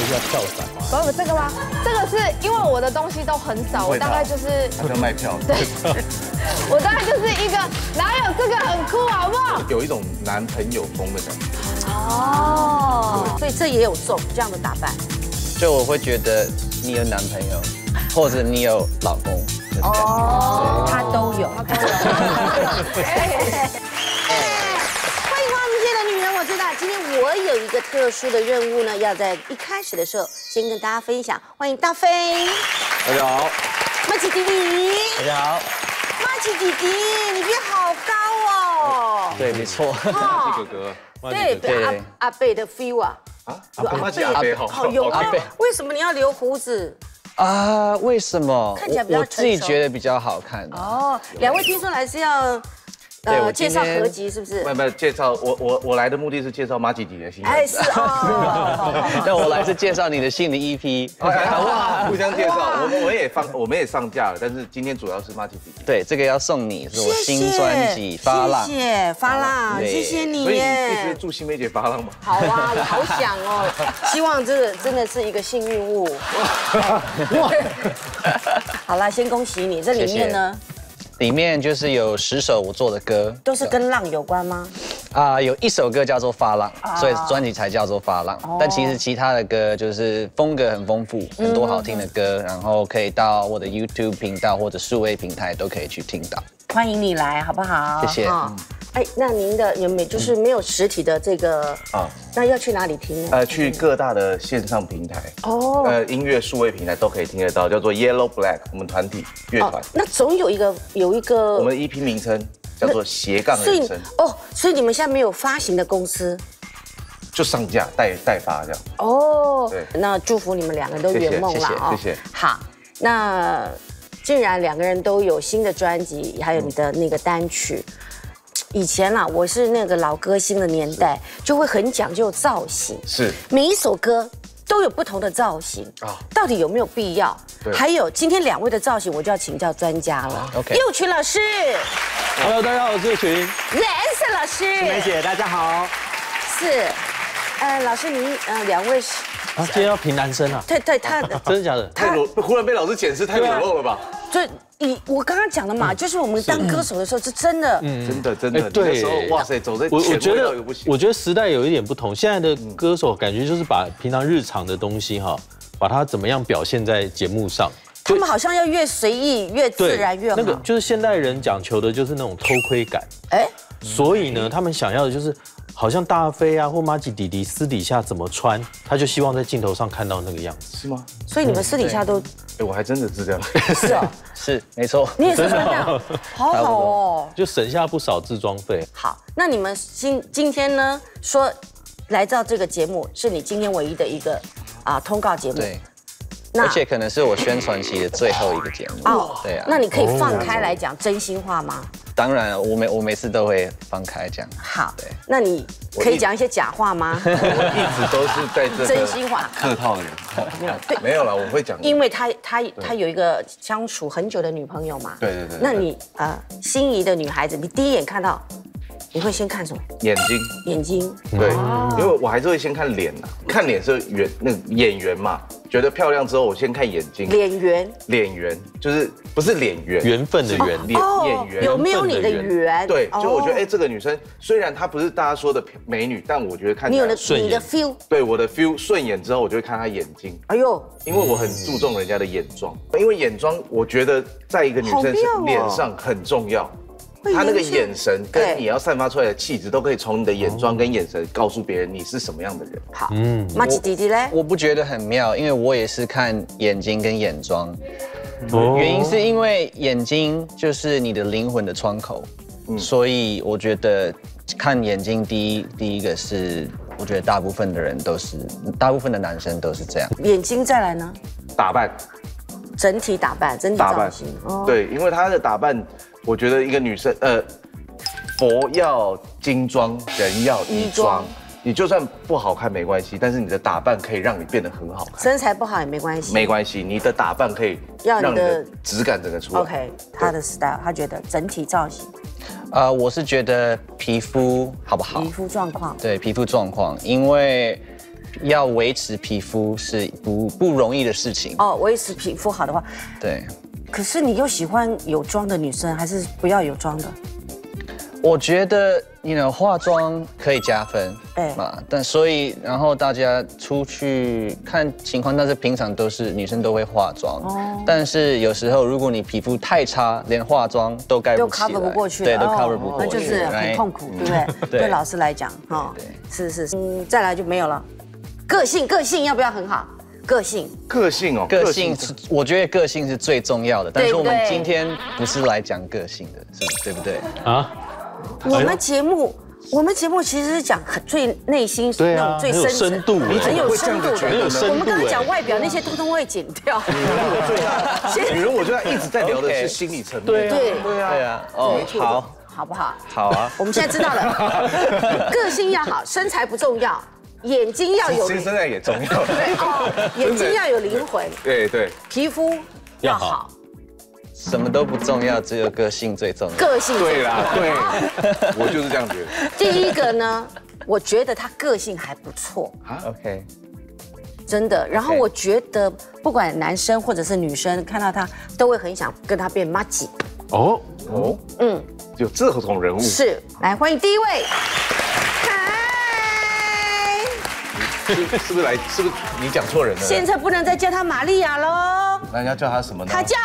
一下跳伞吗？ 不，这个吗？这个是因为我的东西都很少，我大概就是他在卖票。 对，我大概就是一个，哪有这个很酷，好不好？ 有一种男朋友风的感觉。 哦，所以这也有中这样的打扮。 就我会觉得你有男朋友，或者你有老公。 哦，他都有。欢迎花木界的女人，我知道。今天我有一个特殊的任务呢，要在一开始的时候先跟大家分享。欢迎大飞， 大家好， 马奇弟弟， 大家好。 马奇弟弟，你变好高哦。 对，没错。 哦哥哥。 对，阿贝的 feel 啊。 马吉阿贝好有啊。为什么你要留胡子？ 为什么？ 看起来比较成熟。 我自己觉得比较好看。 哦，两位听说来是要介绍合集是不是？ 不，介绍我来的目的是介绍马吉迪的新歌。 哎，是哦。 那我来是介绍你的新的 EP。 哇，互相介绍，我们也上架了，但是今天主要是马吉迪。 对，这个要送你，是我新专辑《发浪》。 谢谢发浪，谢谢你所以你耶。 必须祝新梅姐发浪吗？ 好啊，我好想哦，希望这个真的是一个幸运物。好啦，先恭喜你，这里面呢？ 里面就是有10首我做的歌， 都是跟浪有关吗？ 有一首歌叫做《发浪》，所以专辑才叫做《发浪》。但其实其他的歌就是风格很丰富，很多好听的歌，然后可以到我的 YouTube 频道或者数位平台都可以去听到。 欢迎你来，好不好？ 谢谢。 哎，那您的有没有就是没有实体的这个那要去哪里听呢？ 去各大的线上平台音乐数位平台都可以听得到，叫做 Yellow Black， 我们团体乐团。 那总有一个我们的 EP 名称叫做斜杠人生。 所以你们现在没有发行的公司， 就上架代发这样。 哦， 对， 那祝福你们两个都圆梦了哦。 谢谢。 好，那既然两个人都有新的专辑，还有你的那个单曲。以前啦，我是那个老歌星的年代，就会很讲究造型， 是每一首歌都有不同的造型到底有没有必要？还有今天两位的造型，我就要请教专家了。 OK， 佑群老师 ，Hello， 大家好，我是佑群。 Ransom 老师， 梅姐，大家好。 是，老师您两位是今天要评男生啊？ 对，他的真的假的？ 忽然被老师检视太裸露了吧？ 对。我刚刚讲的嘛，就是我们当歌手的时候是真的， 真的，对，那时候哇塞，走在前卫到也不行。 我觉得时代有一点不同，现在的歌手感觉就是把平常日常的东西把它怎么样表现在节目上。 他们好像要越随意越自然越好。 那个就是现代人讲求的就是那种偷窥感，所以呢，他们想要的就是好像大飞啊或马吉弟弟私底下怎么穿，他就希望在镜头上看到那个样子， 是吗？ 所以你们私底下都， 我还真的是这样， 是哦， 是没错， 你也是这样，好好哦， 就省下不少制装费。 好，那你们今天呢说来到这个节目，是你今天唯一的一个通告节目， 对。而且可能是我宣传期的最后一个节目对啊。 那你可以放开来讲真心话吗？ 当然，我每次都会放开讲。 好，对，那你可以讲一些假话吗？ 我一直都是在这真心话客套的人。对，没有了，我会讲。 因为他有一个相处很久的女朋友嘛。 对。 那你心仪的女孩子，你第一眼看到，你会先看什么？ 眼睛。 对， 因为我还是会先看脸呐，看脸是演员嘛。觉得漂亮之后，我先看眼睛。脸圆就是不是脸圆， 缘分的缘， 眼缘有没有你的缘？ 对，就我觉得这个女生虽然她不是大家说的美女，但我觉得看起来你的 feel， 对我的 feel 顺眼之后，我就会看她眼睛。 哎呦， 因为我很注重人家的眼妆，因为眼妆我觉得在一个女生脸上很重要。她那个眼神跟你要散发出来的气质，都可以从你的眼妆跟眼神告诉别人你是什么样的人。 好，马吉弟弟嘞， 我不觉得很妙，因为我也是看眼睛跟眼妆，原因是因为眼睛就是你的灵魂的窗口，所以我觉得看眼睛第一个是，我觉得大部分的男生都是这样。 眼睛再来呢？ 打扮， 整体打扮，造型。 对，因为她的打扮。我觉得一个女生，佛要金装，人要衣装。你就算不好看没关系，但是你的打扮可以让你变得很好看。 身材不好也没关系， 没关系，你的打扮可以让你的质感整个出来。 OK， 他的 style， 他觉得整体造型。 我是觉得皮肤好不好？ 皮肤状况。 对，皮肤状况，因为要维持皮肤是不容易的事情。 哦，维持皮肤好的话， 对。 可是你又喜欢有妆的女生，还是不要有妆的？ 我觉得化妆可以加分，嘛，但所以然后大家出去看情况，但是平常都是女生都会化妆，但是有时候如果你皮肤太差，连化妆都盖不起来， 都 cover 不过去， 对，都 cover 不过去， 那就是很痛苦，对不对？对老师来讲，哈，是，再来就没有了。个性要不要很好？个性哦， 个性是我觉得个性是最重要的，但是我们今天不是来讲个性的，对不对？啊？ 我们节目其实是讲最内心那种最深度， 很有深度的。我们刚才讲外表那些，通通会剪掉。 女人，我觉得一直在聊的是心理层面。 对啊，哦， 好不好？ 好啊。 我们现在知道了，个性要好，身材不重要，眼睛要有， 身材也重要。 眼睛要有灵魂。 对， 皮肤要好。 什么都不重要，只有个性最重要。 个性对啦，对，我就是这样觉得。 第一个呢，我觉得他个性还不错。 OK， 真的。然后我觉得，不管男生或者是女生，看到他都会很想跟他变麻吉。 哦，有这种人物。 是，来欢迎第一位。 是不是你讲错人了？ 现在不能再叫他玛利亚喽。 那要叫他什么呢？ 他叫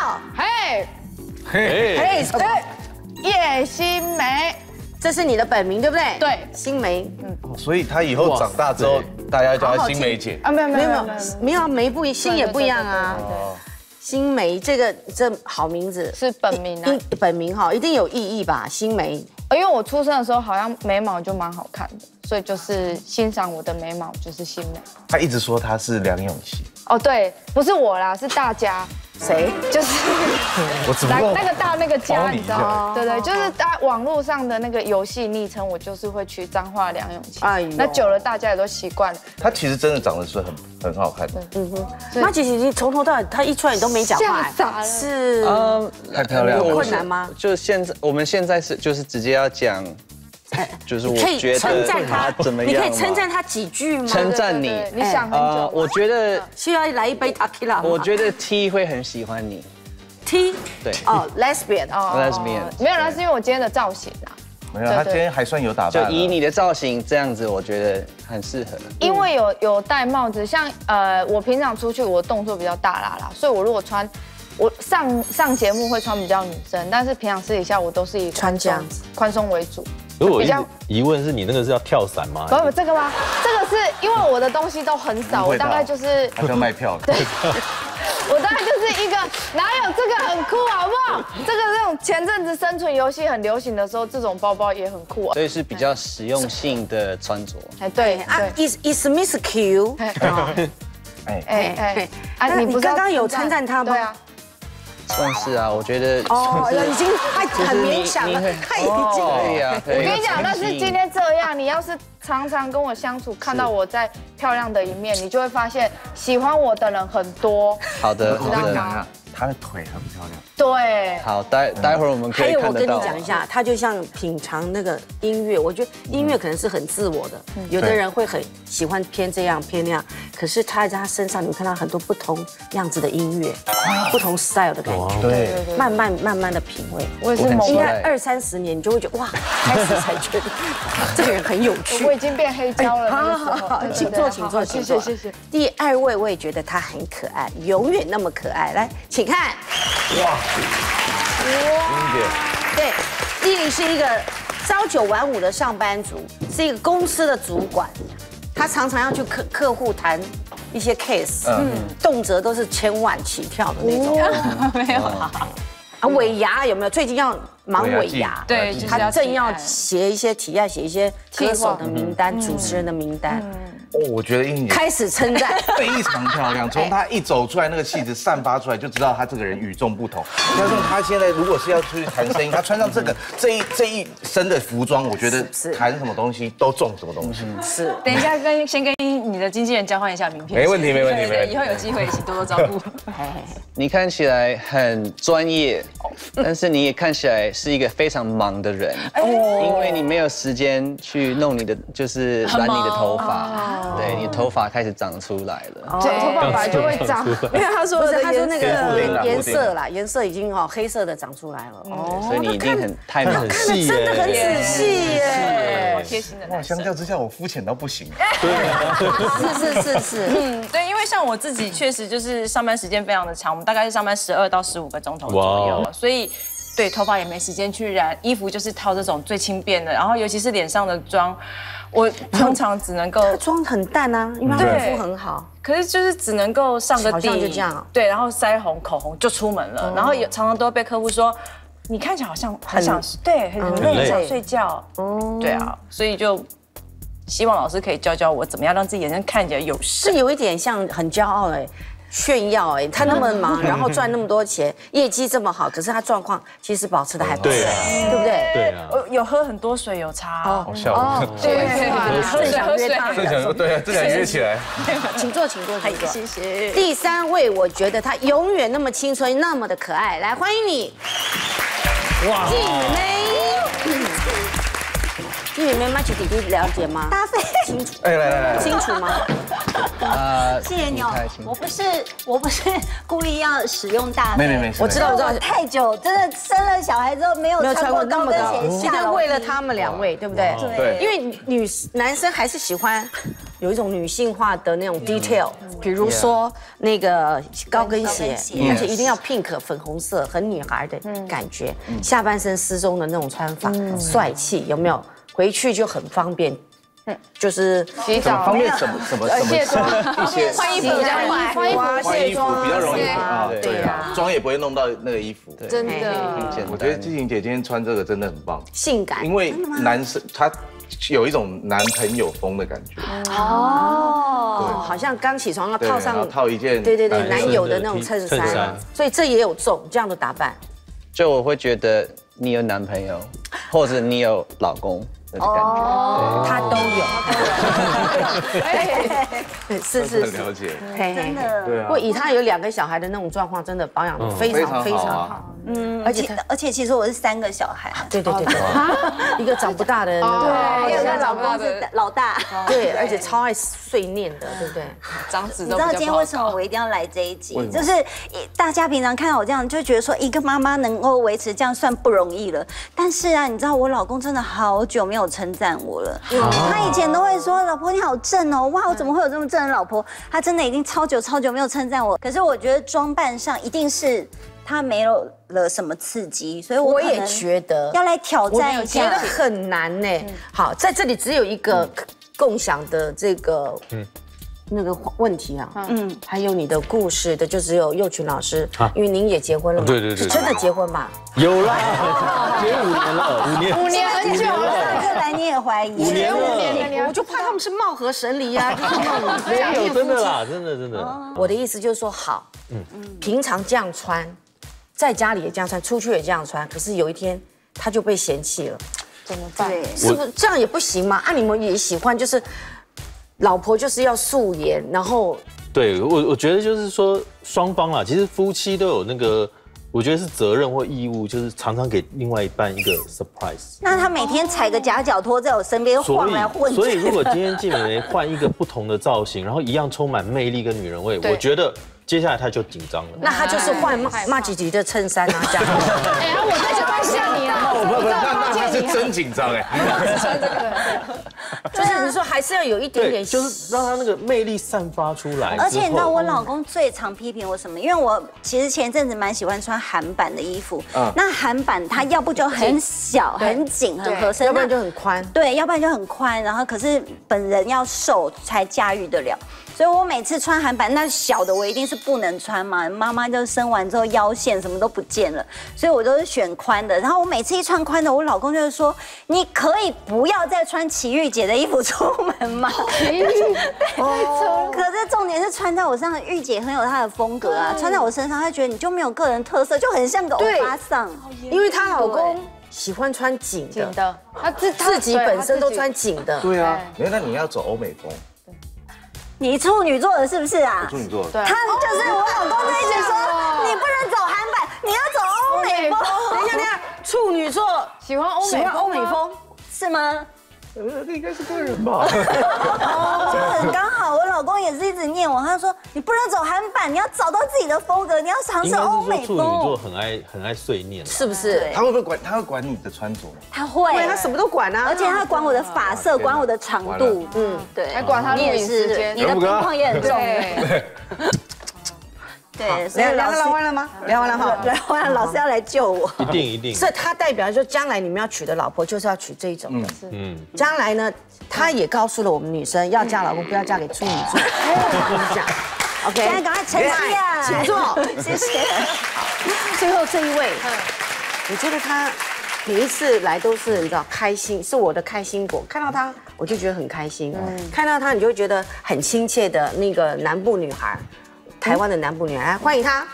嘿，叶欣梅， 这是你的本名对不对？ 对， 欣梅。 所以他以后长大之后，大家叫他欣梅姐啊？没有， 梅不一，欣也不一样啊。欣梅这好名字， 是本名啊。 本名哈，一定有意义吧？欣梅， 因为我出生的时候好像眉毛就蛮好看的，所以就是欣赏我的眉毛就是欣梅。 他一直说他是梁咏琪。 哦，对，不是我啦，是大家。 谁？ 就是我只不过那个家，你知道吗？对，就是在网络上的那个游戏昵称，我就是会取彰化梁咏琪。哎呦，那久了大家也都习惯了。 他其实真的长得是很好看的。 妈姐姐从头到尾，她一出来你都没讲话， 傻了。 是太漂亮了。 有困难吗？ 就我们现在就是直接要讲。就是我觉得他怎么样？ 你可以称赞他几句吗？ 称赞你， 你想很久。 我觉得需要来一杯 tequila。 我觉得 T 会很喜欢你。 T 对 ，lesbian lesbian 没有啦，是因为我今天的造型啊。 没有，他今天还算有打扮。 就以你的造型这样子，我觉得很适合。 因为有戴帽子，像我平常出去我的动作比较大啦，所以我如果我上节目会穿比较女生，但是平常私底下我都是以宽松为主。 如果疑问是你那个是要跳伞吗？ 不，这个吗？这个是因为我的东西都很少，我大概就是他要卖票了。 对，我大概就是一个哪有这个很酷好不好？这种前阵子生存游戏很流行的时候，这种包包也很酷啊。 所以是比较实用性的穿着。 对啊 ，is Miss Q？ 你刚刚有称赞他吗？ 对啊。 算是啊，我觉得已经很勉强了，他已经可以啊。 我跟你讲，但是今天这样，你要是常常跟我相处，看到我在漂亮的一面，你就会发现喜欢我的人很多。 好的， 知道吗？他的腿很漂亮。 对。 好，待会儿我们可以看得到。 还有，我跟你讲一下，他就像品尝那个音乐，我觉得音乐可能是很自我的，有的人会很喜欢偏这样偏那样，可是他在他身上，你会看到很多不同样子的音乐，不同 style 的感觉。 对， 慢慢的品味。 我也是应该20-30年，你就会觉得哇，开始才觉得这个人很有趣。 我已经变黑胶了。 好，请坐。 谢谢。 第2位，我也觉得他很可爱，永远那么可爱。来，请看。哇！对，依琳是一个朝9晚5的上班族，是一个公司的主管，他常常要去客户谈一些 case，动辄都是1000万起跳的那种。 没有尾牙有没有？最近要忙尾牙， 对， 他正要写一些提案，写一些歌手的名单、主持人的名单。 我觉得英姐开始称赞， 非常漂亮。从她一走出来，那个气质散发出来，就知道她这个人与众不同。加上她现在如果是要出去谈生意，她穿上这一身的服装，我觉得谈什么东西都中什么东西。 是。 等一下先跟你的经纪人交换一下名片。 没问题。 以后有机会一起多多照顾。 你看起来很专业，但是你也看起来是一个非常忙的人，因为你没有时间去弄你的，就是染你的头发。对， 对，你头发开始长出来了。 对，头发本来就会长。 因为他说不是那个颜布丁色啦，颜色已经黑色的长出来了。哦， 所以你一定太很细真的很耶， 仔细耶。 好贴心的哇， 男生。 相较之下我肤浅到不行。 是。 对，因为像我自己确实就是上班时间非常的长，我们大概是上班12到15个钟头左右，所以对头发也没时间去染，衣服就是套这种最轻便的，然后尤其是脸上的妆，我通常只能够妆很淡啊，因为他皮肤很好。 可是就是只能够上个好像底， 就这样对，然后腮红、口红就出门了，然后常常都会被客户说，你看起来好像很想对，很累，很想睡觉，对啊，所以就希望老师可以教教我怎么样让自己眼睛看起来有神。 是有一点像很骄傲炫耀他那么忙，然后赚那么多钱，业绩这么好，可是他状况其实保持的还不错，对不对？ 对啊， 有喝很多水有差好笑。 对， 正想约他， 正想说对啊，正想约起来。 请坐。谢谢。第3位，我觉得他永远那么青春，那么的可爱，来欢迎你，静美。静美妈吉弟弟了解吗？ 大飞， 清楚。 来， 清楚吗？ 谢谢你哦，我不是故意要使用大飞， 没， 我知道。 太久，真的生了小孩之后没有穿过高跟鞋今天下楼梯。 为了他们2位，对不对？ 对因为男生还是喜欢有一种女性化的那种 detail，比如说那个高跟鞋，而且一定要 pink 粉红色，很女孩的感觉，下半身丝绒的那种穿法，帅气，有没有？回去就很方便。就是洗澡方便什么卸妆一些换衣服比较快， 换衣服比较容易啊， 对啊， 妆也不会弄到那个衣服。 真的。 我觉得季晴姐今天穿这个真的很棒， 性感， 因为男生他有一种男朋友风的感觉。 好像刚起床要套上套一件对男友的那种衬衫，所以这也有中这样的打扮。 就我会觉得你有男朋友，或者你有老公的感觉， 他都有。是， 很了解， 真的。 对啊。 不过以他有2个小孩的那种状况，真的保养得非常好。 而且其实我是3个小孩。 对，一个长不大的那个， 有的老公是老大。 对，而且超爱碎念的，对不对？ 你知道今天为什么我一定要来这一集？就是大家平常看到我这样，就觉得说一个妈妈能够维持这样算不容易了。但是啊，你知道我老公真的好久没有称赞我了。他以前都会说：“老婆你好正哦，哇，我怎么会有这么正的老婆？”他真的已经超久没有称赞我。可是我觉得装扮上一定是他没有了什么刺激，所以我也觉得要来挑战一下。 我觉得很难呢。好，在这里只有一个共享的这个那个问题啊，还有你的故事的就只有佑群老师，因为您也结婚了嘛， 对， 是真的结婚吧？ 有啦，结5年了，5年很久了。 上次来你也怀疑 5年了， 我就怕他们是貌合神离啊， 没有，真的啦，真的。 我的意思就是说，好，平常这样穿，在家里也这样穿，出去也这样穿，可是有一天他就被嫌弃了， 怎么办？ 是不是这样也不行吗？你们也喜欢就是老婆就是要素颜，然后对我觉得就是说双方啦，其实夫妻都有那个，我觉得是责任或义务，就是常常给另外一半一个 surprise。 那他每天踩个夹脚拖在我身边晃来晃去。 所以如果今天季美眉换一个不同的造型，然后一样充满魅力跟女人味，我觉得接下来她就紧张了。 那她就是换骂吉吉的衬衫啊，这样。 我在这边吓你啊！ 那他是真紧张哎。 就是你说还是要有一点点， 就是让他那个魅力散发出来。 而且你知道我老公最常批评我什么？因为我其实前一阵子蛮喜欢穿韩版的衣服，那韩版它要不就很小、很紧、很合身， 要不然就很宽。 对，要不然就很宽。然后可是本人要瘦才驾驭得了。所以我每次穿韩版，那小的我一定是不能穿嘛。妈妈就生完之后腰线什么都不见了，所以我都是选宽的。然后我每次一穿宽的，我老公就会说：“你可以不要再穿齐豫姐的衣服出门吗？”齐豫，可是重点是穿在我身上，豫姐很有她的风格啊，穿在我身上，她觉得你就没有个人特色，就很像个欧巴桑。 因为她老公喜欢穿紧的，她自己本身都穿紧的。 对啊，那你要走欧美风。 你处女座的是不是啊？ 处女座， 他就是我老公就一直说，你不能走韩版，你要走欧美风。 等一下，处女座喜欢欧美风是吗？ 那应该是个人吧。 哦，很刚好直念我，他说你不能走韩版，你要找到自己的风格，你要尝试欧美处女座风。 很爱碎念， 是不是？ 他会不会管？他会管你的穿着吗？ 他会， 他什么都管啊， 而且他管我的发色，管我的长度，对， 还管他录影时间， 你的边框也很重。对，所以聊完了吗？聊完了哈， 聊完了，老师要来救我。 一定。 所以他代表说，将来你们要娶的老婆就是要娶这种的。将来呢，他也告诉了我们女生，要嫁老公不要嫁给处女座。就是这样。OK， 现在赶快成绩啊， 请坐， 谢谢。 最后这一位，我觉得他每一次来都是你知道开心，是我的开心果。看到他我就觉得很开心，看到他你就会觉得很亲切的那个南部女孩。台湾的南部女孩，欢迎她。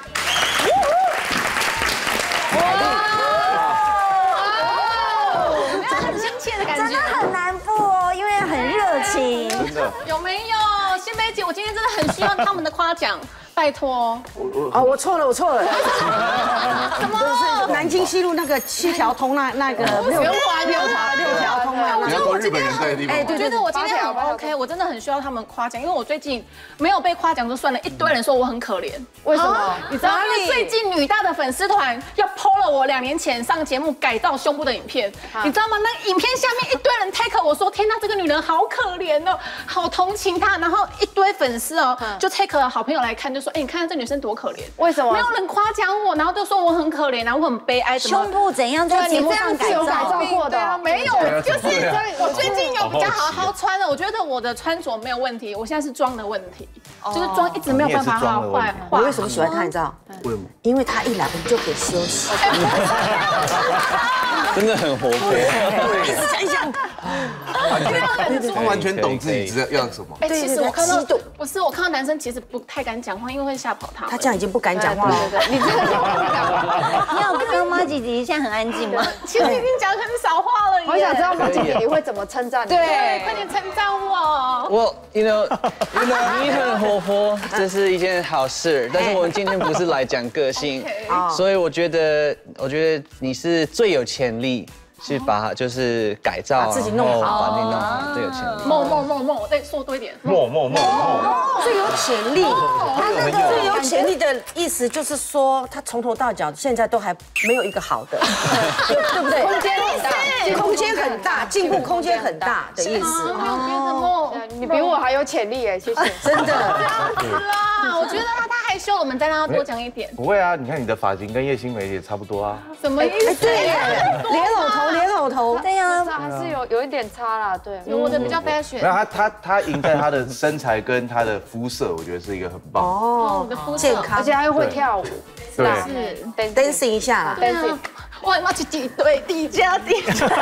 真的很亲切的感觉， 真的很南部哦，因为很热情。 真的有没有？新梅姐，我今天真的很需要他们的夸奖，拜托。 我错了。什么？是南京西路那个7条通那个6条通啊。 你要跟日本人在的地方。 我觉得我今天很 OK， 我真的很需要他们夸奖，因为我最近没有被夸奖就算了，一堆人说我很可怜。 为什么？ 你知道，因为最近女大的粉丝团要 PO 了我2年前上节目改造胸部的影片，你知道吗？那影片下面一堆人 take 我说，天哪，这个女人好可怜哦，好同情她。然后一堆粉丝哦，就 take 了好朋友来看，就说，哎，你看这女生多可怜。 为什么？ 没有人夸奖我，然后就说我很可怜，然后我很悲哀。 胸部怎样在节目上改造过的？ 没有，就是我最近有比较好好穿了，我觉得我的穿着没有问题，我现在是妆的问题，就是妆一直没有办法好好化。 我为什么喜欢他？你知道？ 为什么？ 因为他一来我们就可以休息。 真的很活泼。 一直讲。 他完全懂自己要什么。 哎，其实我看到我看到男生其实不太敢讲话，因为会吓跑他们。 他这样已经不敢讲话了。 你真的不敢讲话。 你有跟妈姐姐现在很安静吗？ 其实已经讲很少话了耶。 我想知道妈姐姐你会怎么称赞你？ 对，快点称赞我。 我你很活泼，这是一件好事。但是我们今天不是来讲个性，所以我觉得你是最有潜力。去把它就是改造， 把自己弄好， 把你弄好，最有潜力。 梦，我再说多一点。 梦， 最有潜力。他那个最有潜力的意思就是说，他从头到脚现在都还没有一个好的，对不对？空间很大，进步空间很大的意思。 你比我还有潜力哎，谢谢。 真的。 是啦，我觉得他太害羞，我们再让他多讲一点。 不会啊，你看你的发型跟叶欣湄也差不多啊。 什么意思？ 对，莲藕头。 对呀， 还是有一点差啦，对。 我的比较 fashion。 没有他赢在他的身材跟他的肤色，我觉得是一个很棒。 哦，我的肤色健康， 而且他又会跳舞， 对， 是 dancing 一下啦。 我妈去挤兑地加地。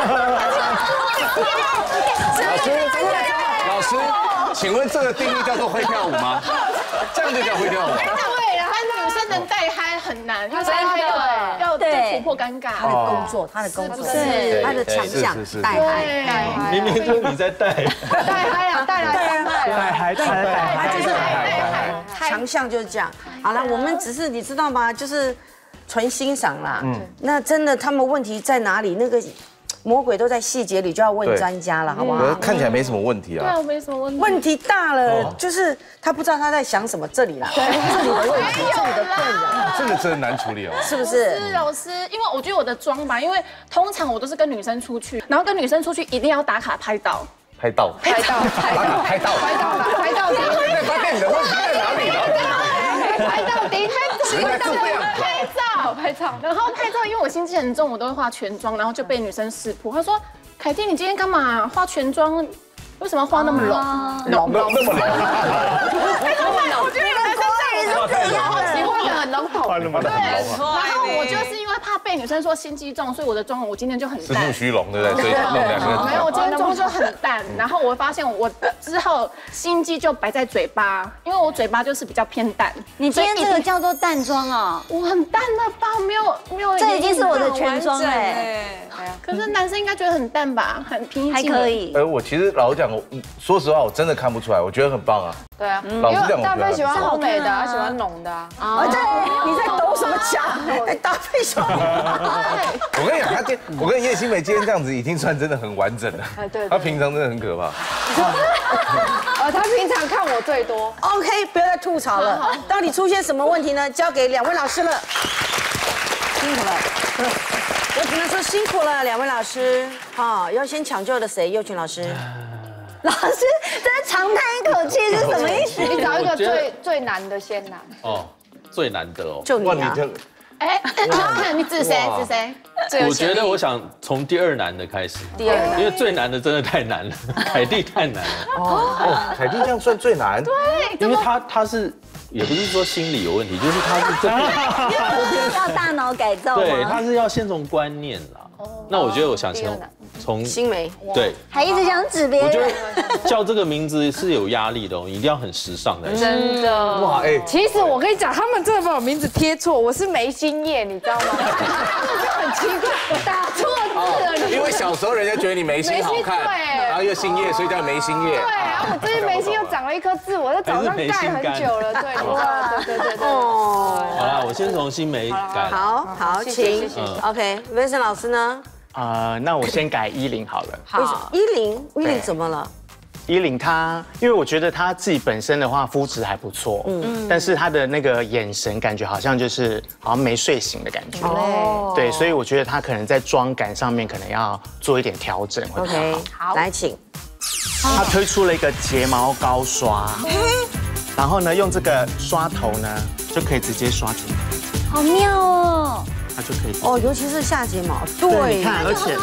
老师，请问这个定义叫做会跳舞吗？这样就叫会跳舞？ 对，然后女生能带嗨很难，因为带嗨要突破尴尬。 他的工作是他的强项，带嗨。 明明就是你在带嗨啊，带嗨， 他就是强项就是这样。好了，我们只是你知道吗？就是纯欣赏啦。那真的他们问题在哪里？那个。魔鬼都在细节里，就要问专家了，好不好？ 看起来没什么问题啊。 对啊，没什么问题。 问题大了，就是他不知道他在想什么，这里啦，这里的问题，这里的困扰， 这个真的难处理哦。 是不是？ 是老师，因为我觉得我的妆吧，因为通常我都是跟女生出去，然后跟女生出去一定要打卡拍到。 拍到。在发现你的问题在哪里了？ 拍到底， 拍照，然后拍照，因为我心机很重，我都会化全妆，然后就被女生识破。她说：“凯蒂，你今天干嘛化全妆？为什么要化那么浓？ 那么浓？ 我觉得有男生在也是这样， 你画的很浓头。 对，然后我就是因为怕被女生说心机重，所以我的妆我今天就很淡。 是木须龙，对不对？所以弄两个。 没有，我今天妆就很淡。然后我发现我之后心机就摆在嘴巴，因为我嘴巴就是比较偏淡。 你今天这个叫做淡妆哦， 我很淡的吧？没有， 这已经是我的全妆哎。 可是男生应该觉得很淡吧？很平易近人。 还可以。 我其实老实讲，说实话，我真的看不出来，我觉得很棒啊。 对啊， 老实讲， 大飞喜欢欧美的，他喜欢浓的啊。 对，你在抖什么脚？还搭配什么？ 我跟你讲，我跟叶欣湄今天这样子已经算真的很完整了。 对， 他平常真的很可怕。 他平常看我我最多。 OK， 不要再吐槽了。到底出现什么问题呢？交给2位老师了，辛苦了。我只能说辛苦了，2位老师。好，要先抢救的谁？佑群老师。 老师在长叹一口气是什么意思？ 你找一个最难的先拿。 哦，最难的哦。 就你啊。 哎，你指谁？指谁？ 我觉得我想从第2难的开始。 第2难， 因为最难的真的太难了，凯蒂太难了。 哦，凯蒂这样算最难。 对， 因为他是也不是说心理有问题，就是他是真的要大脑改造吗？ 对，他是要先从观念啦。那我觉得我想从新梅， 对， 还一直想指别我觉人。 得叫这个名字是有压力的哦，一定要很时尚的。 真的哇，哎， 其实我跟你讲，他们真的把我名字贴错，我是梅心叶，你知道吗？很奇怪，我打错字了。 因为小时候人家觉得你眉心好看， 对然后又姓叶，所以叫眉心叶。 对，然后我最近眉心又长了一颗痣，我在早上盖很久了。对，对。 哦， 好啦，我先从新梅改。 好，请。OK，Vincent 老师呢？ 那我先改10好了。 好，10怎么了 ？10他，因为我觉得他自己本身的话肤质还不错，但是他的那个眼神感觉好像没睡醒的感觉。对，所以我觉得他可能在妆感上面可能要做一点调整会比较好。 好，来请。 他推出了一个睫毛膏刷，然后呢，用这个刷头呢就可以直接刷进去， 好妙哦！ 它就可以哦，尤其是下睫毛， 对，你看，而且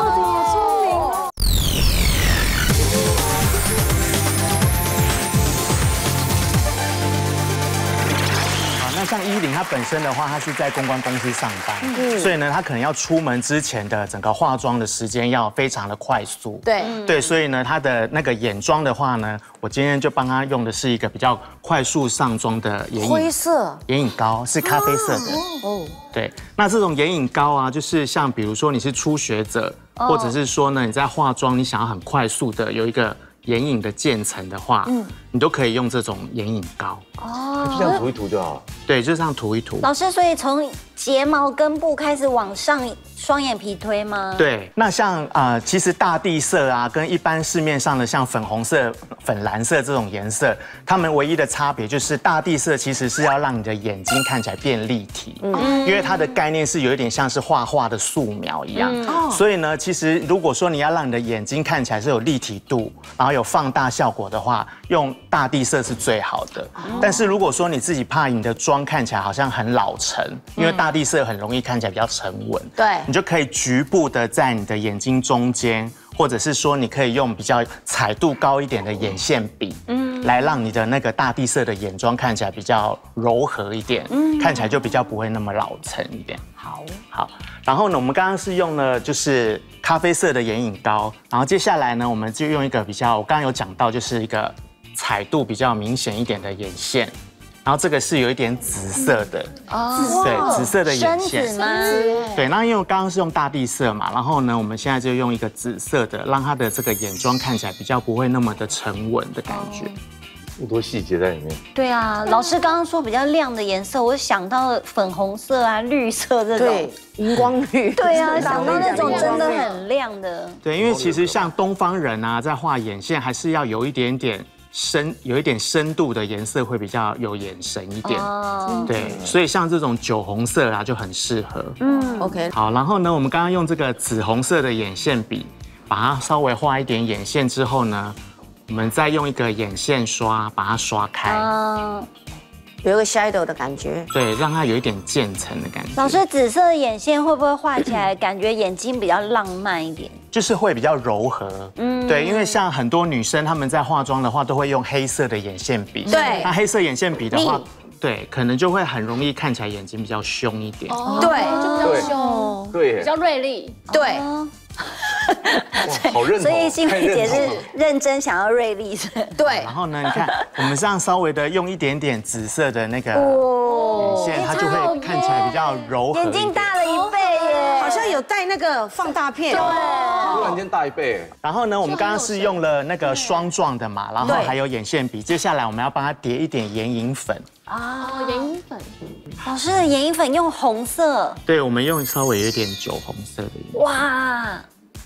那像10他本身的话，他是在公关公司上班，所以呢，他可能要出门之前的整个化妆的时间要非常的快速。对，所以呢，他的那个眼妆的话呢，我今天就帮他用的是一个比较快速上妆的灰色眼影膏，是咖啡色的。哦，对，那这种眼影膏啊，就是像比如说你是初学者，或者是说呢你在化妆，你想要很快速的有一个眼影的渐层的话，你都可以用这种眼影膏。 哦，就这样涂一涂就好了。 对，就这样涂一涂。 老师，所以从睫毛根部开始往上双眼皮推吗？ 对，那像其实大地色啊，跟一般市面上的像粉红色、粉蓝色这种颜色，它们唯一的差别就是大地色其实是要让你的眼睛看起来变立体，因为它的概念是有一点像是画画的素描一样，所以呢，其实如果说你要让你的眼睛看起来是有立体度，然后有放大效果的话，用大地色是最好的。但是如果说你自己怕你的妆看起来好像很老成，因为大地色很容易看起来比较沉稳， 对， 你就可以局部的在你的眼睛中间，或者是说你可以用比较彩度高一点的眼线笔，来让你的那个大地色的眼妆看起来比较柔和一点，看起来就比较不会那么老成一点。好，然后呢，我们刚刚是用了就是咖啡色的眼影膏，然后接下来呢，我们就用一个比较，我刚刚有讲到就是一个彩度比较明显一点的眼线。然后这个是有一点紫色的，对，紫色的眼线， 深紫吗？ 对，那因为我刚刚是用大地色嘛，然后呢，我们现在就用一个紫色的，让它的这个眼妆看起来比较不会那么的沉稳的感觉。 很多细节在里面。 对啊，老师刚刚说比较亮的颜色，我想到了粉红色啊、绿色这种。 对，荧光绿。 对啊，想到那种真的很亮的。 对，因为其实像东方人啊，在画眼线还是要有一点点有一点深度的颜色会比较有眼神一点。对，所以像这种酒红色啊就很适合。 OK。 好，然后呢，我们刚刚用这个紫红色的眼线笔，把它稍微画一点眼线之后呢，我们再用一个眼线刷把它刷开， 有一个 shadow 的感觉， 对，让它有一点渐层的感觉。 老师，紫色的眼线会不会画起来感觉眼睛比较浪漫一点？ 就是会比较柔和，对，因为像很多女生她们在化妆的话，都会用黑色的眼线笔， 对， 那黑色眼线笔的话，对，可能就会很容易看起来眼睛比较凶一点， 对， 就比较凶， 对， 比较锐利， 对。 好认同。 所以欣薇姐是认真想要锐利的。 对。 然后呢，你看我们这样稍微的用一点点紫色的那个眼线，它就会看起来比较柔和。 眼睛大了1倍耶， 好像有带那个放大片。 突然间大1倍。 然后呢，我们刚刚是用了那个霜状的嘛，然后还有眼线笔，接下来我们要帮它叠一点眼影粉。 眼影粉。 老师的眼影粉用红色。 对，我们用稍微有一点酒红色的眼影。 哇，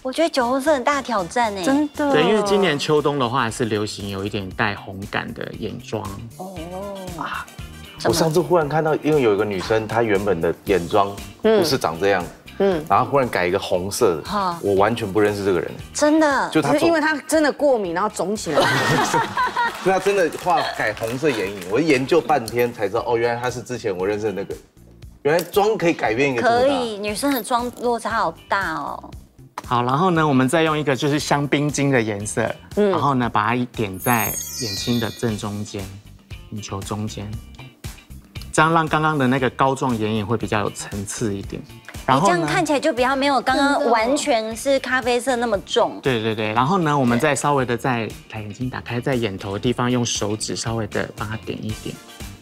我觉得酒红色很大挑战哎， 真的。 对，因为今年秋冬的话，还是流行有一点带红感的眼妆。 我上次忽然看到，因为有一个女生，她原本的眼妆不是长这样，然后忽然改一个红色，我完全不认识这个人， 真的， 就她因为他真的过敏，然后肿起来。 所以她真的改红色眼影，我研究半天才知道，哦，原来她是之前我认识的那个，原来妆可以改变一个。 可以，女生的妆落差好大哦。 好，然后呢，我们再用一个就是香槟金的颜色，然后呢，把它点在眼睛的正中间，眼球中间，这样让刚刚的那个膏状眼影会比较有层次一点。然后这样看起来就比较没有刚刚完全是咖啡色那么重。 对对对，然后呢，我们再稍微的把眼睛打开，在眼头的地方用手指稍微的帮它点一点。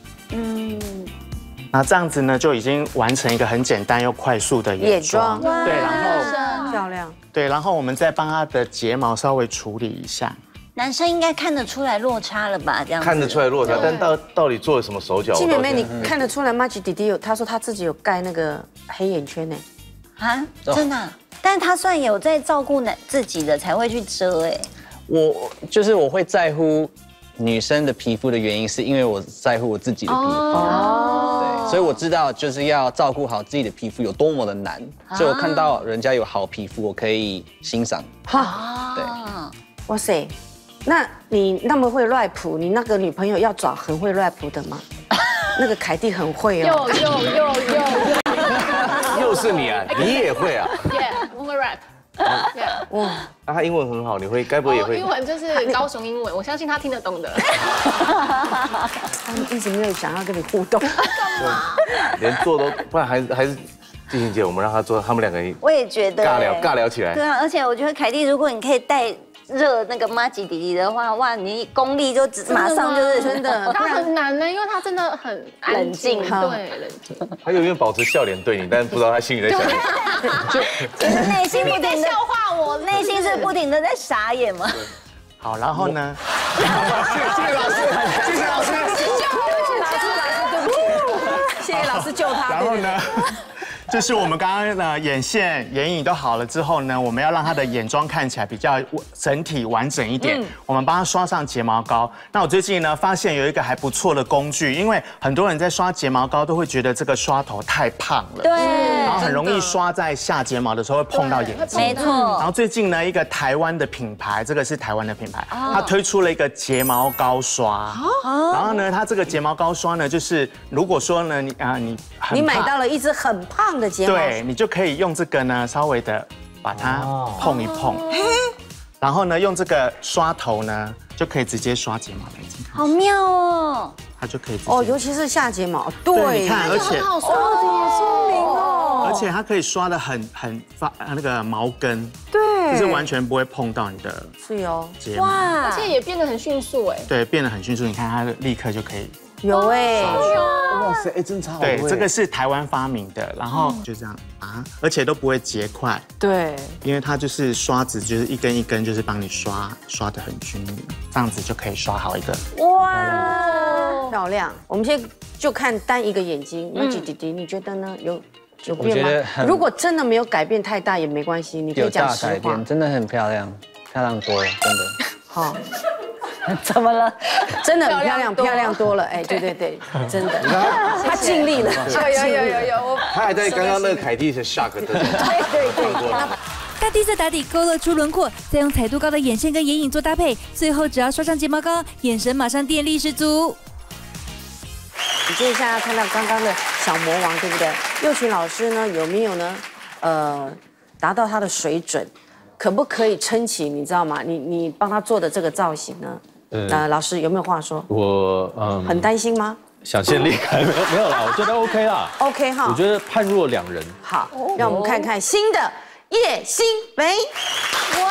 那这样子呢，就已经完成一个很简单又快速的眼妆。对，然后漂亮。 对，然后我们再帮它的睫毛稍微处理一下。 男生应该看得出来落差了吧？这样看得出来落差，但到底做了什么手脚？ 季妹妹，你看得出来Maggie弟弟他说他自己有盖那个黑眼圈呢。 啊，真的？但是他算有在照顾自己的才会去遮哎。 我会在乎女生的皮肤的原因，是因为我在乎我自己的皮肤。对，所以我知道就是要照顾好自己的皮肤有多么的难，所以我看到人家有好皮肤，我可以欣赏。对， 哇塞，那你那么会 rap， 你那个女朋友要找很会 rap 的吗？那个凯蒂很会哦。 又是你啊，你也会啊 ？Yeah， 我会 rap。 哇，那他英文很好，你会该不会也会？ 英文就是高雄英文，我相信他听得懂的。 他们一直没有想要跟你互动， 连做都不然还是季婷姐，我们让他做，他们两个人我也觉得尬聊起来。 对啊，而且我觉得凯蒂，如果你可以带热那个Maggie弟弟的话，哇，你功力就马上就是真的。 他很难呢，因为他真的很冷静， 对，冷静。 他永远保持笑脸对你，但是不知道他心里在想什么。 就是内心不停的笑话我，内心是不停的在傻眼吗？ 好，然后呢？ 谢谢老师，谢谢老师， 谢谢老师救他。 然后呢？就是我们刚刚的眼线、眼影都好了之后呢，我们要让它的眼妆看起来比较整体完整一点。我们帮它刷上睫毛膏。那我最近呢发现有一个还不错的工具，因为很多人在刷睫毛膏都会觉得这个刷头太胖了， 对， 然后很容易刷在下睫毛的时候会碰到眼睛。 没错。 然后最近呢，一个台湾的品牌，这个是台湾的品牌，它推出了一个睫毛膏刷。然后呢，它这个睫毛膏刷呢，就是如果说呢你买到了一支很胖的睫毛， 对，你就可以用这个呢，稍微的把它碰一碰，然后呢，用这个刷头呢，就可以直接刷睫毛了，已经。 好妙哦！ 它就可以直接哦，尤其是下睫毛，对， 你看，而且好刷的，好聪明哦！ 而且它可以刷的很那个毛根， 对， 就是完全不会碰到你的睫毛， 而且也变得很迅速哎， 对，变得很迅速。你看它立刻就可以。 有哎， 哇塞，哎，真超对，这个是台湾发明的，然后就这样啊，而且都不会结块。 对， 因为它就是刷子，就是一根一根，就是帮你刷得很均匀，这样子就可以刷好一个。 哇，漂亮！我们现在就看单一个眼睛，Maggie弟弟，你觉得呢？有变吗？如果真的没有改变太大也没关系，你可以讲实话。 有大改变，真的很漂亮，漂亮多了，真的。 好。 怎么了？ 真的很漂亮，漂亮多了。哎，对对对，真的，他尽力了， 有。 他还在刚刚那个凯蒂是 shock 的，对。 大地色打底勾勒出轮廓，再用彩度高的眼线跟眼影做搭配，最后只要刷上睫毛膏，眼神马上电力十足。 你接下来看到刚刚的小魔王，对不对？佑群老师呢，有没有呢？达到他的水准？可不可以撑起？你知道吗？你帮他做的这个造型呢？老师有没有话说？ 我很担心吗？ 想先离开没有啦，我觉得 OK 啦。 OK 哈， 我觉得判若两人。 好，让我们看看新的叶欣湄。哇！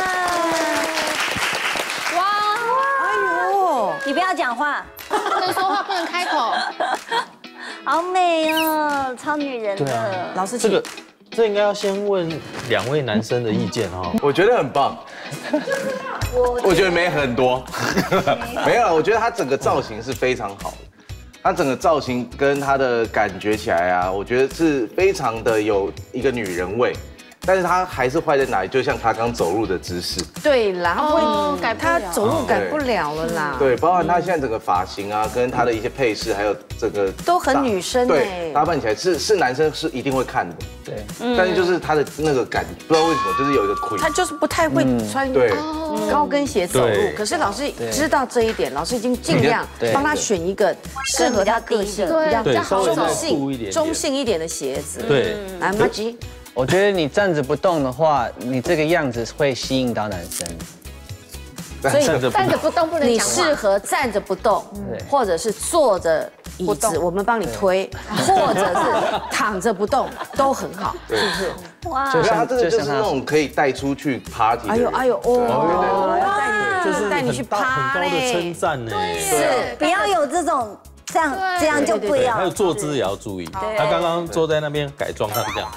哎呦！ 你不要讲话， 不能说话，不能开口。 好美哦，超女人的。 老师， 这应该要先问两位男生的意见哈。 我觉得很棒，我觉得没很多，没有，我觉得他整个造型是非常好的，他整个造型跟他的感觉起来啊，我觉得是非常的有一个女人味， 但是它还是坏在哪里？就像他刚走路的姿势。 对啦，他走路改不对了了啦。 对，包含他现在整个发型啊，跟他的一些配饰，还有这个都很女生对，打扮起来是男生是一定会看的。 对， 但是就是他的那个感，不知道为什么就是有一个亏。 他就是不太会穿对高跟鞋走路对， 可是老师知道这一点，老师已经尽量对帮他选一个适合他个性、比较稍微再中酷一点点中性一点的鞋子。 对， 来，马吉， 我觉得你站着不动的话，你这个样子会吸引到男生。 所以站着不动不能你讲话适合站着不动， 对或者是坐着椅子，我们帮你推，或者是躺着不动，都很好，是不是？ 哇， 对，他这个就是那种可以带出去 party 的人。 哎呦哦，要带你去很趴高的称嘞， 赞呢。 是不要有这种这样就不对， 要。 还有坐姿也要注意。他刚刚坐在那边改装，他是这样。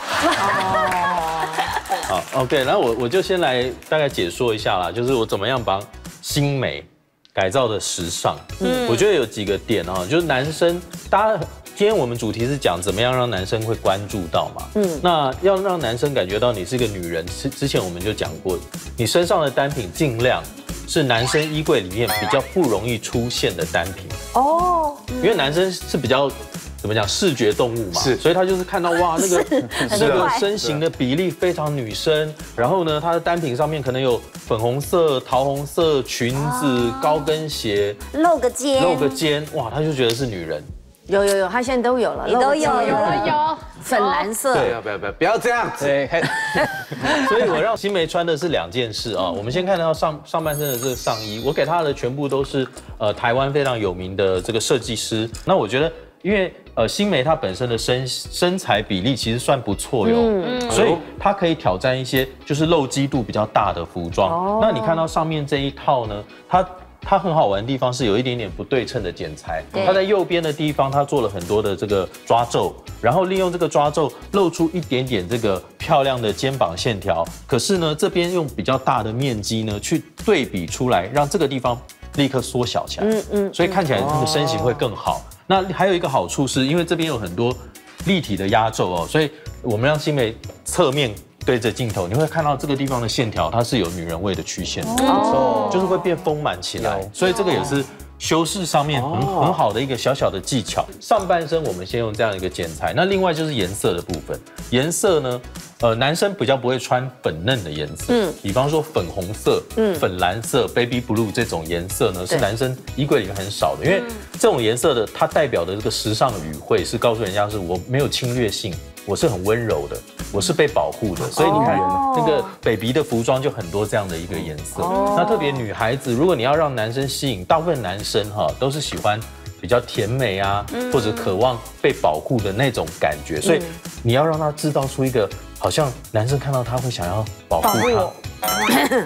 好 ，OK， 然后我就先来大概解说一下啦，就是我怎么样把新美改造的时尚。我觉得有几个点啊，就是男生，大家今天我们主题是讲怎么样让男生会关注到嘛。那要让男生感觉到你是个女人，之前我们就讲过，你身上的单品尽量是男生衣柜里面比较不容易出现的单品。哦，因为男生是比较怎么讲视觉动物嘛，所以他就是看到哇那个身形的比例非常女生，然后呢，他的单品上面可能有粉红色、桃红色裙子、高跟鞋， 露个肩， 哇，他就觉得是女人。 有，他现在都有了， 你都有粉蓝色， 对，不要这样子。 对， 所以我让新梅穿的是2件事啊。我们先看到上半身的这个上衣，我给她的全部都是台湾非常有名的这个设计师。那我觉得，因为新梅她本身的身材比例其实算不错哟，所以她可以挑战一些就是露肌度比较大的服装。那你看到上面这一套呢，它很好玩的地方是有一点点不对称的剪裁，它在右边的地方它做了很多的这个抓皱，然后利用这个抓皱露出一点点这个漂亮的肩膀线条，可是呢这边用比较大的面积呢去对比出来，让这个地方立刻缩小起来，所以看起来那个身形会更好。那还有一个好处是因为这边有很多立体的压皱哦，所以我们让新梅侧面对着镜头，你会看到这个地方的线条，它是有女人味的曲线，就是会变丰满起来。所以这个也是修饰上面很好的一个小小的技巧。上半身我们先用这样一个剪裁，那另外就是颜色的部分。颜色呢，男生比较不会穿粉嫩的颜色，比方说粉红色、粉蓝色、baby blue 这种颜色呢，是男生衣柜里面很少的，因为这种颜色的它代表的这个时尚语汇是告诉人家是我没有侵略性。我是很温柔的，我是被保护的，所以你看那个 baby 的服装就很多这样的一个颜色。那特别女孩子，如果你要让男生吸引，大部分男生都是喜欢比较甜美啊，或者渴望被保护的那种感觉，所以你要让他制造出一个好像男生看到他会想要保护他。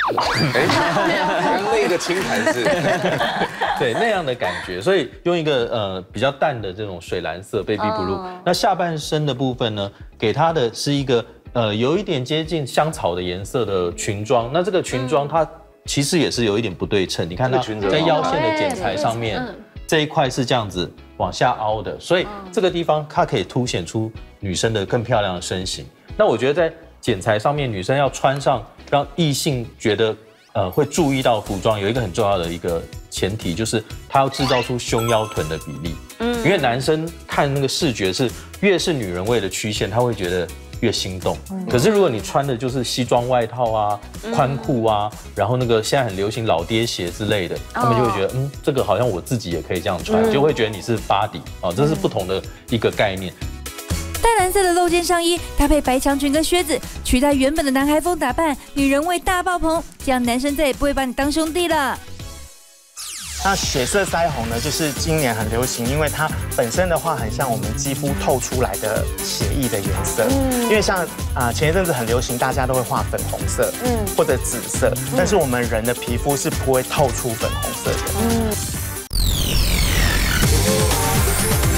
那个青苔是， 对那样的感觉，所以用一个比较淡的这种水蓝色 baby blue。那下半身的部分呢，给他的是一个有一点接近香草的颜色的裙装。那这个裙装它其实也是有一点不对称，你看到在腰线的剪裁上面这一块是这样子往下凹的，所以这个地方它可以凸显出女生的更漂亮的身形。那我觉得在剪裁上面，女生要穿上让异性觉得会注意到服装，有一个很重要的一个前提，就是她要制造出胸腰臀的比例。因为男生看那个视觉是越是女人味的曲线，他会觉得越心动。可是如果你穿的就是西装外套啊、宽裤啊，然后那个现在很流行老爹鞋之类的，他们就会觉得这个好像我自己也可以这样穿，就会觉得你是 body 啊，这是不同的一个概念。 淡蓝色的露肩上衣搭配白长裙跟靴子，取代原本的男孩风打扮，女人味大爆棚，这样男生再也不会把你当兄弟了。 那血色腮红呢，就是今年很流行，因为它本身的话很像我们肌肤透出来的血液的颜色。因为像前一阵子很流行，大家都会画粉红色，或者紫色，但是我们人的皮肤是不会透出粉红色的。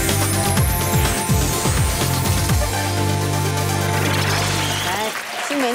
新梅，那你跟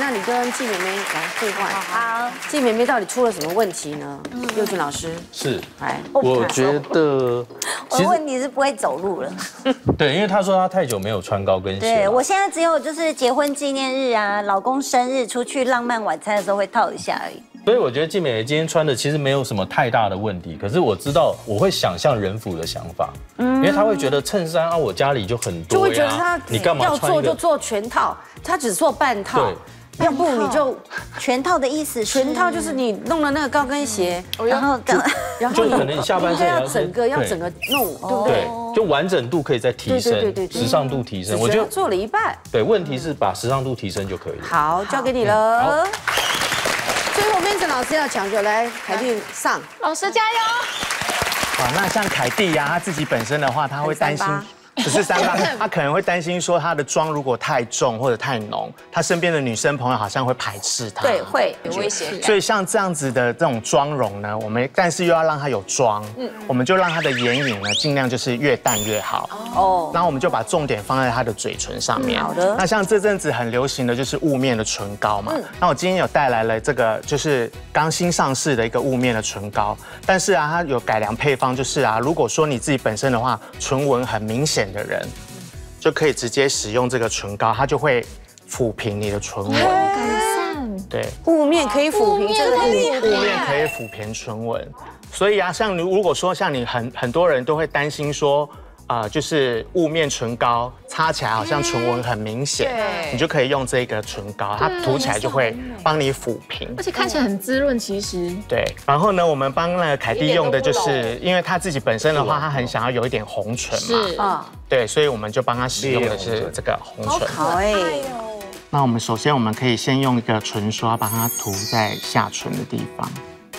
季美眉来互换。 好， 季美眉到底出了什么问题呢？佑君老师是， 来， 我觉得我的问题是不会走路了。 对，因为他说他太久没有穿高跟鞋对， 了。 我现在只有就是结婚纪念日啊、老公生日出去浪漫晚餐的时候会套一下而已。 所以我觉得季美眉今天穿的其实没有什么太大的问题，可是我知道我会想象人妇的想法，因为他会觉得衬衫啊，我家里就很多就会觉得他你干嘛要穿一个？ 做就做全套，他只做半套。 对， 要不你就全套的意思， 全套就是你弄了那个高跟鞋， 然后就可能你下半身要整个弄，对不对？ 对，就完整度可以再提升， 对时尚度提升。 我觉得做了一半。 对，问题是把时尚度提升就可以了。 好，交给你了。最后 Vincent 老师要抢救，来，凯蒂上， 老师加油！ 哇，那像凯蒂呀，她自己本身的话，她会担心。不是38，她可能会担心说她的妆如果太重或者太浓，她身边的女生朋友好像会排斥她。 对，会有威胁感。 所以像这样子的这种妆容呢，我们但是又要让她有妆，我们就让她的眼影呢尽量就是越淡越好。哦，然后我们就把重点放在她的嘴唇上面。 好的。 那像这阵子很流行的就是雾面的唇膏嘛，那我今天有带来了这个就是刚新上市的一个雾面的唇膏，但是啊它有改良配方，就是啊如果说你自己本身的话唇纹很明显的人，就可以直接使用这个唇膏，它就会抚平你的唇纹。对， 雾面可以抚平这个雾面可以抚平唇纹，所以啊，像如果说像你很多人都会担心说，就是雾面唇膏擦起来好像唇纹很明显，你就可以用这个唇膏，它涂起来就会帮你抚平， 而且看起来很滋润。其实对，然后呢，我们帮那个凯蒂用的就是，因为她自己本身的话，她很想要有一点红唇嘛，对，所以我们就帮她使用的是这个红唇。 好哎。 那我们首先我们可以先用一个唇刷把它涂在下唇的地方。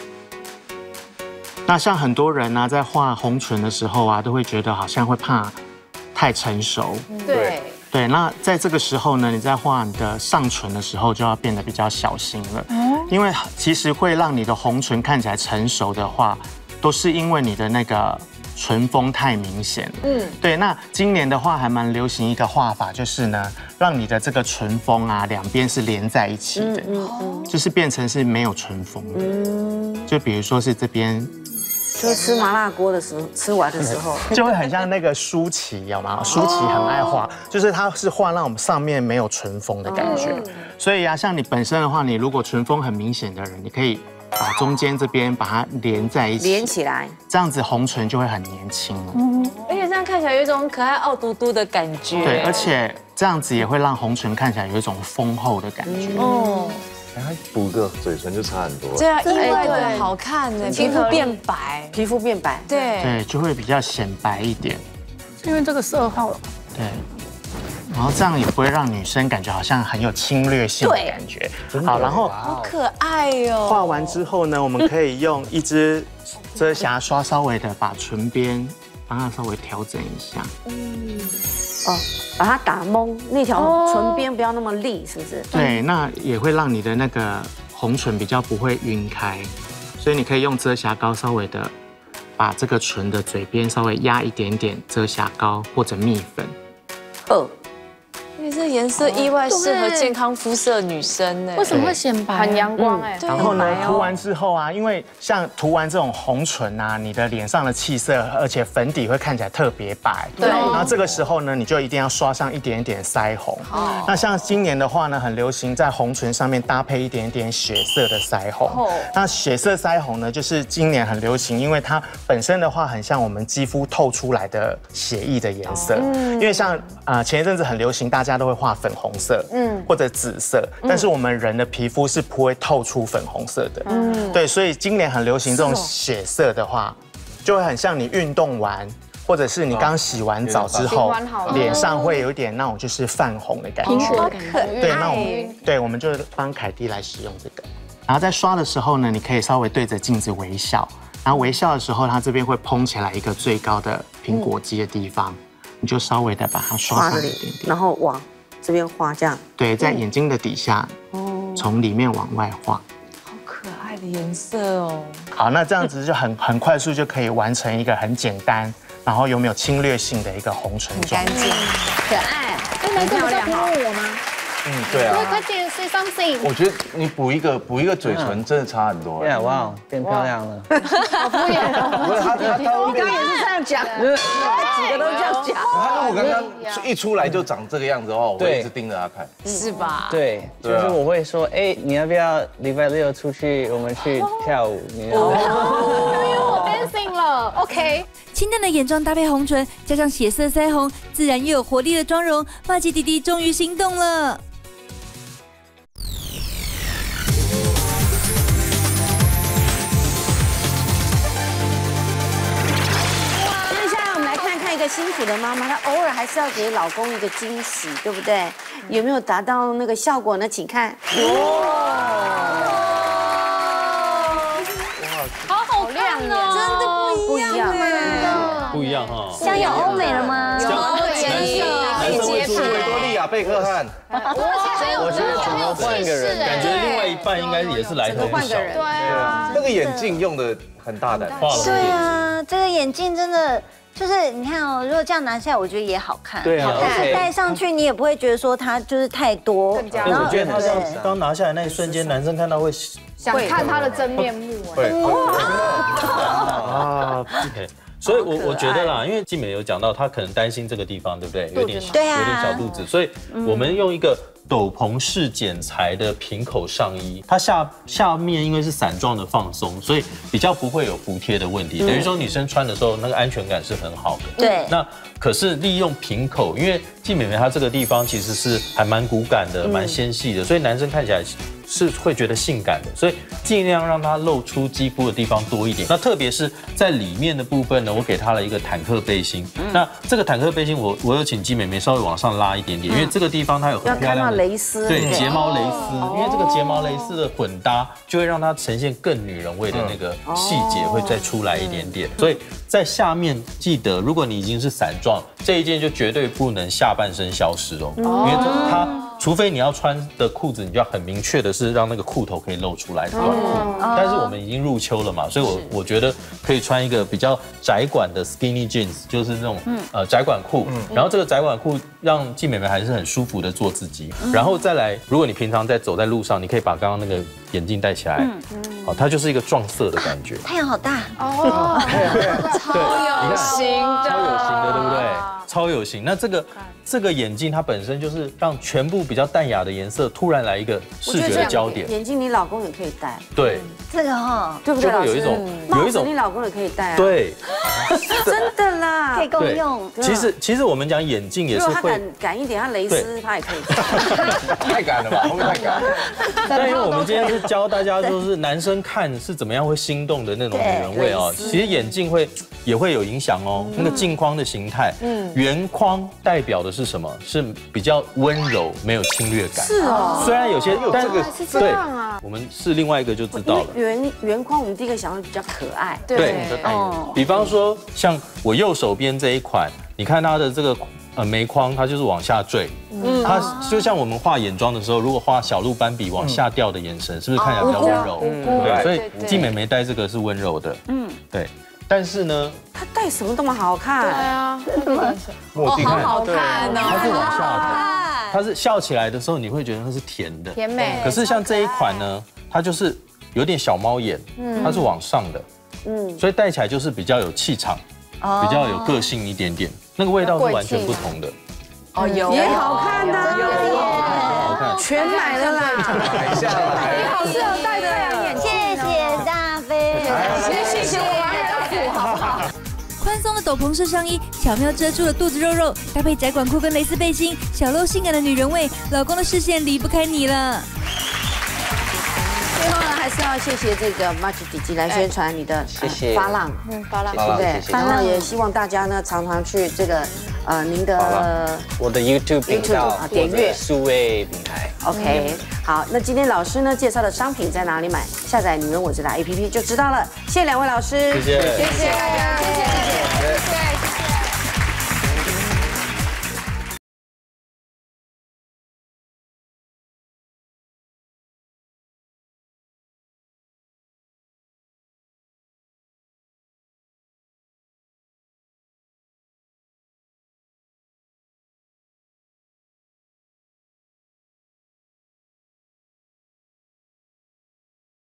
那像很多人呢，在画红唇的时候啊，都会觉得好像会怕太成熟。对，那在这个时候呢，你在画你的上唇的时候就要变得比较小心了，因为其实会让你的红唇看起来成熟的话，都是因为你的那个唇峰太明显了。对，那今年的话还蛮流行一个画法，就是呢，让你的这个唇峰啊两边是连在一起的，就是变成是没有唇峰的。就比如说是这边。 就吃麻辣锅的时候，吃完的时候就会很像那个舒淇，有吗？舒淇很爱画，就是它是画让我们上面没有唇峰的感觉。所以啊，像你本身的话，你如果唇峰很明显的人，你可以把中间这边把它连在一起， 连起来， 这样子红唇就会很年轻了。 而且这样看起来有一种可爱傲嘟嘟的感觉。 对，而且这样子也会让红唇看起来有一种丰厚的感觉。 它补个嘴唇就差很多。 对啊，意外的好看呢，皮肤变白， 对，就会比较显白一点。 因为这个色号。 对，然后这样也不会让女生感觉好像很有侵略性的感觉。好，然后好可爱哟。 画完之后呢，我们可以用一支遮瑕刷稍微的把唇边帮它稍微调整一下。 把它打蒙，那条唇边不要那么立，是不是？ 对，那也会让你的那个红唇比较不会晕开，所以你可以用遮瑕膏稍微的把这个唇的嘴边稍微压一点点遮瑕膏或者蜜粉。 你这颜色意外适合健康肤色女生呢。 为什么会显白？ 很阳光哎。 然后呢，涂完之后啊，因为像涂完这种红唇啊，你的脸上的气色，而且粉底会看起来特别白。对。然后这个时候呢，你就一定要刷上一点点腮红。那像今年的话呢，很流行在红唇上面搭配一点点血色的腮红。那血色腮红呢，就是今年很流行，因为它本身的话很像我们肌肤透出来的血液的颜色。因为像前一阵子很流行，大家都会画粉红色，或者紫色，但是我们人的皮肤是不会透出粉红色的，对，所以今年很流行这种血色的话，就会很像你运动完，或者是你刚洗完澡之后，脸上会有一点那种就是泛红的感觉，对，那我们就帮凯蒂来使用这个，然后在刷的时候呢，你可以稍微对着镜子微笑，然后微笑的时候，它这边会蓬起来一个最高的苹果肌的地方。你就稍微的把它刷上一点点， 然后往这边画，这样。 对，在眼睛的底下，从里面往外画。 好可爱的颜色哦。 好，那这样子就很快速就可以完成一个很简单，然后又没有侵略性的一个红唇妆。 干净， 可爱。那这个叫喷雾我吗？ 对啊。 快点 say something。 我觉得你补一个嘴唇真的差很多。 对，哇，变漂亮了。 好敷衍哦。 不是他你刚刚也是这样讲，几个都这样讲。 他如果刚刚一出来就长这个样子的话，我会一直盯着他看。 是吧？ 对，就是我会说，哎，你要不要礼拜6出去，我们去跳舞？你要不要？ 因为我 dancing 了 ，OK。 清淡的眼妆搭配红唇，加上血色腮红，自然又有活力的妆容，发髻弟弟终于心动了。 接下来我们来看一个辛苦的妈妈，她偶尔还是要给老公一个惊喜，对不对？有没有达到那个效果呢？请看。 好亮哦， 真的不一样哎， 不一样哈。 像有欧美了吗？ 有颜色， 男生会出维多利亚贝克汉。 我觉得整个换一个人， 感觉另外一半应该也是来头不小。 对啊， 那个眼镜用的很大胆， 对啊，这个眼镜真的。就是你看哦，如果这样拿下来，我觉得也好看。 对啊， 但是戴上去你也不会觉得说它就是太多。 然后我觉得他这样刚拿下来那一瞬间，男生看到会想看他的真面目。 啊，所以我觉得啦，因为静美有讲到，她可能担心这个地方，对不对？有点小肚子，所以我们用一个斗篷式剪裁的平口上衣，它下面因为是伞状的放松，所以比较不会有服帖的问题。等于说女生穿的时候那个安全感是很好的。 对。 那可是利用平口，因为静美她这个地方其实是还蛮骨感的，蛮纤细的，所以男生看起来是会觉得性感的，所以尽量让它露出肌肤的地方多一点。那特别是在里面的部分呢，我给她了一个坦克背心。那这个坦克背心我有请季美眉稍微往上拉一点点，因为这个地方它有很漂亮的蕾丝， 对，睫毛蕾丝，因为这个睫毛蕾丝的混搭就会让它呈现更女人味的那个细节会再出来一点点。所以在下面记得，如果你已经是伞状，这一件就绝对不能下半身消失哦，因为它除非你要穿的裤子，你就要很明确的是让那个裤头可以露出来的短裤。但是我们已经入秋了嘛，所以我觉得可以穿一个比较窄管的 skinny jeans， 就是那种窄管裤。然后这个窄管裤让季美眉还是很舒服的做自己。然后再来，如果你平常走在路上，你可以把刚刚那个眼镜戴起来，好，它就是一个撞色的感觉。 太阳好大哦， 超有型的，超有型的，对不对？超有型。那这个眼镜它本身就是让全部比较淡雅的颜色突然来一个视觉的焦点。 眼镜你老公也可以戴， 对， 这个哈， 对不对？ 就会有一种你老公也可以戴啊。 对， 真的啦， 可以共用。 其实我们讲眼镜也是会， 如果他敢一点，他蕾丝他也可以戴。 太敢了吧，后面太敢。 但因为我们今天是教大家，就是男生看是怎么样会心动的那种女人味哦。其实眼镜也会有影响哦。那个镜框的形态，圆框代表的是什么？是比较温柔，没有侵略感。 是哦， 虽然有些，但是这样啊。 我们试另外一个就知道了。 圆框，我们第一个想到比较可爱。 对，比方说像我右手边这一款，你看它的这个眉框，它就是往下坠。它就像我们画眼妆的时候，如果画小鹿斑比往下掉的眼神，是不是看起来比较温柔？对，所以季美眉戴这个是温柔的。对。但是呢， 她戴什么都蛮好看。 对啊， 墨镜好看哦， 它是往下的，它是笑起来的时候你会觉得它是甜的， 甜美。 可是像这一款呢，它就是有点小猫眼，它是往上的，所以戴起来就是比较有气场，比较有个性一点点，那个味道是完全不同的。 哦，有也好看的， 好看， 全买了啦， 买下来。 你好适合戴的眼镜。 谢谢大飞， 谢谢我好不好？ 宽松的斗篷式上衣巧妙遮住了肚子肉肉，搭配窄管裤跟蕾丝背心，小露性感的女人味，老公的视线离不开你了。 最后呢，还是要谢谢这个 Much 姐姐来宣传你的发浪， 发浪， 对不对？然后也希望大家呢常常去这个您的我的 YouTube 频道点阅数位平台。 OK， 好，那今天老师呢介绍的商品在哪里买？下载女人我知道 APP 就知道了。谢谢两位老师， 谢谢， 谢谢大家，谢谢。